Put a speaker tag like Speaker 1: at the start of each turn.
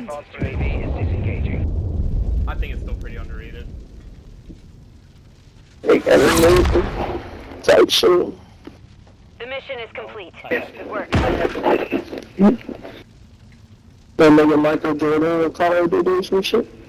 Speaker 1: Excellent.
Speaker 2: Hostile UAV is disengaging.
Speaker 3: I think it's still pretty underrated.
Speaker 4: Make everything type shit.
Speaker 1: The mission is complete. Good work.
Speaker 4: Then make a Michael Jordan or Call of Duty or some shit.